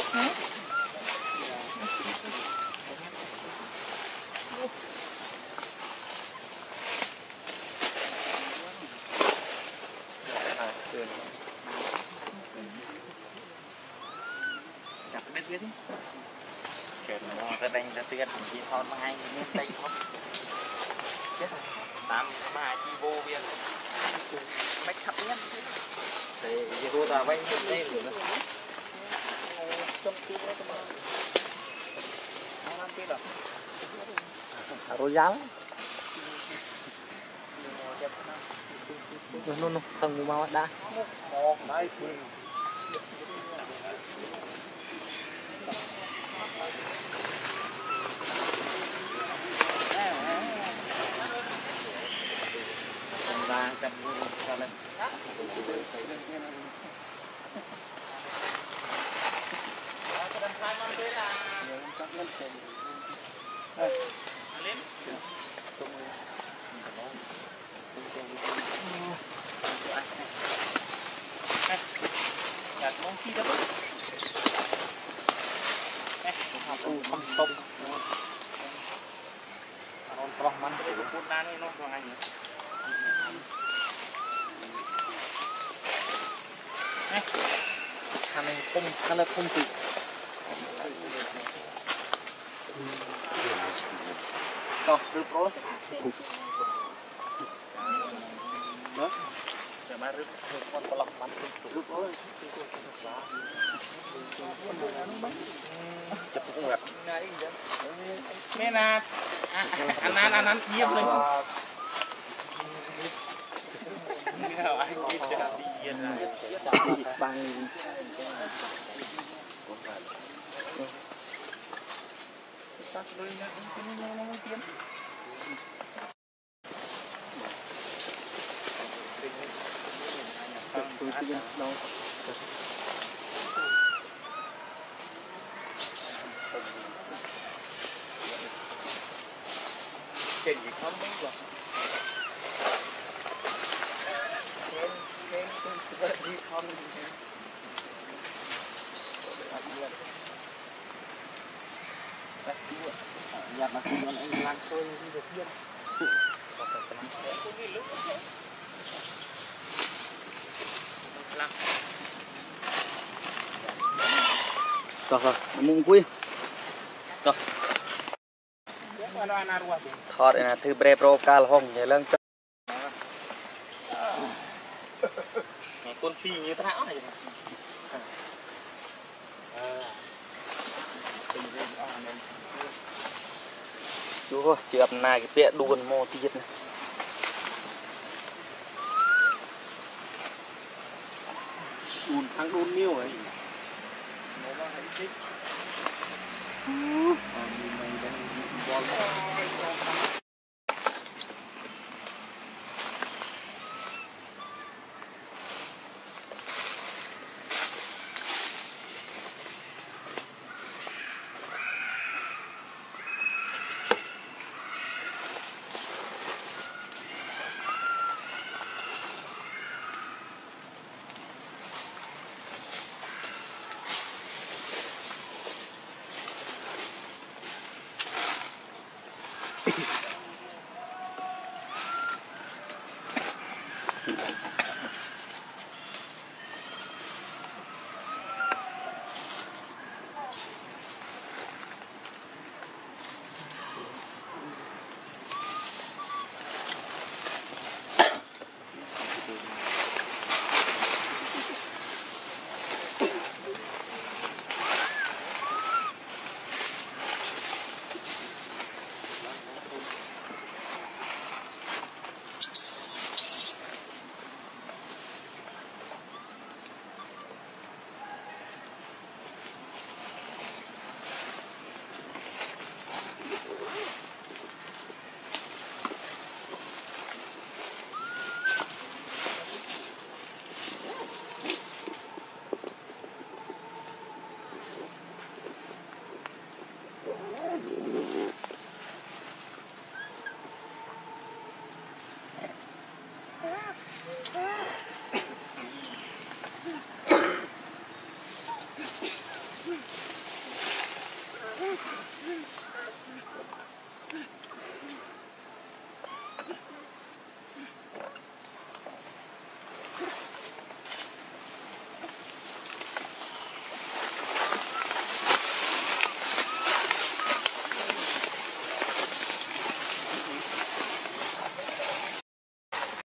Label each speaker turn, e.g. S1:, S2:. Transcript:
S1: đánh ra tiền chỉ thon mà hai miếng tây không chết tám mà chi vô viên bách sắp nhất thì vô ta vay đây nữa rồi giáo nó không mau đã ra chậm cho lên nhặt món chi đó không tông con trònมันจะพูดนานนี่น้องว่าไงเนี่ยทำให้ปุ่มทำให้ปุ่มติดต่อรึโก้เนาะจะมารึคนตลกมันรึโก้จะพูดแบบแม่นาอันนั้นเยี่ยมเลยเอาไอ้กินจะดีเย็นนะบางตัดเลยนะไม่เตรียมเก่งอีกคำนึงหรอดีคำนึงอยากมาคุยกันไอ้รังโซ่ที่จะเพี้ยนต่อมุงคุยต่อทอดนะถือเบรโปรกาลห้องอย่าเรื่องcon phi như thế nào này chú ơi chụp này cái bẹ đuôn mò tiệt này đun thắng đun miêu ấy